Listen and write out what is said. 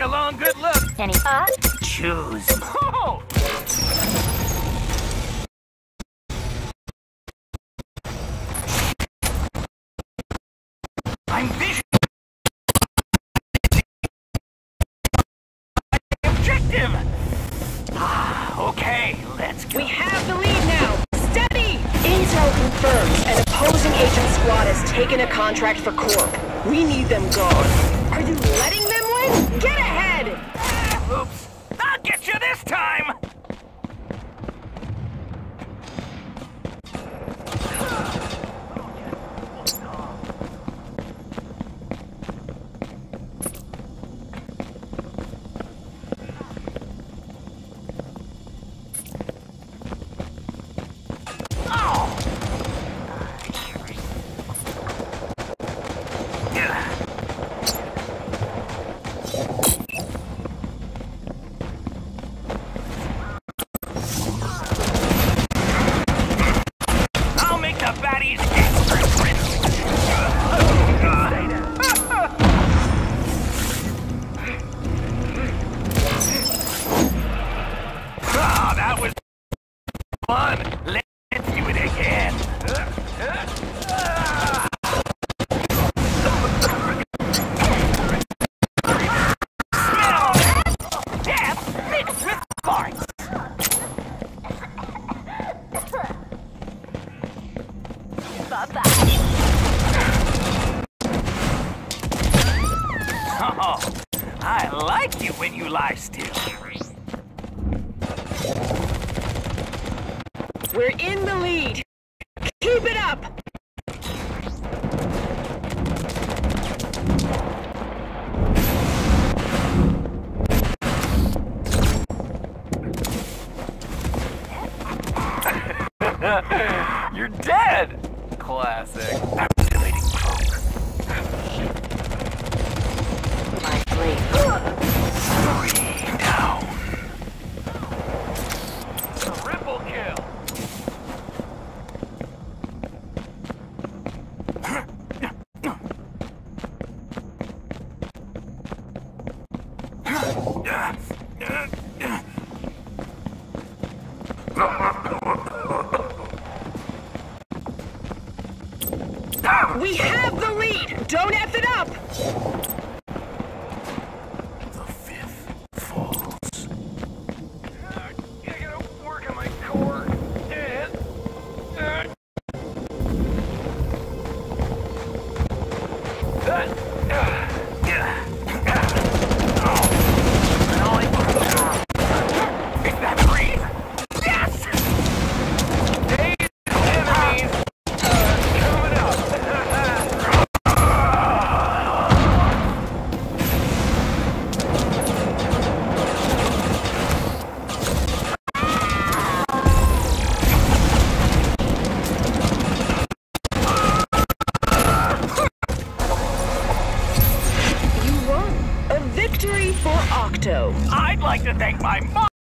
a long good look. Any Choose. Oh! I'm visual. Objective. Okay, let's go. We have the lead now. Steady! Intel confirms an opposing agent squad has taken a contract for Corp. We need them gone. Are you letting them win? Get ahead! Oops. I'll get you this time. I'll make the baddies extra friendly. Oh, that was fun. Let's do it again. Smell death mixed with farts. Oh, I like you when you lie still. We're in the lead. Keep it up! You're dead! Classic. Activating cloak. My blade. 3 down. Triple kill. We have the lead! Don't F it up! The 5th falls. I gotta work on my core. Is that 3? Yes! Dazed enemies coming up. You won. A victory for Octo. I'd like to thank my mom.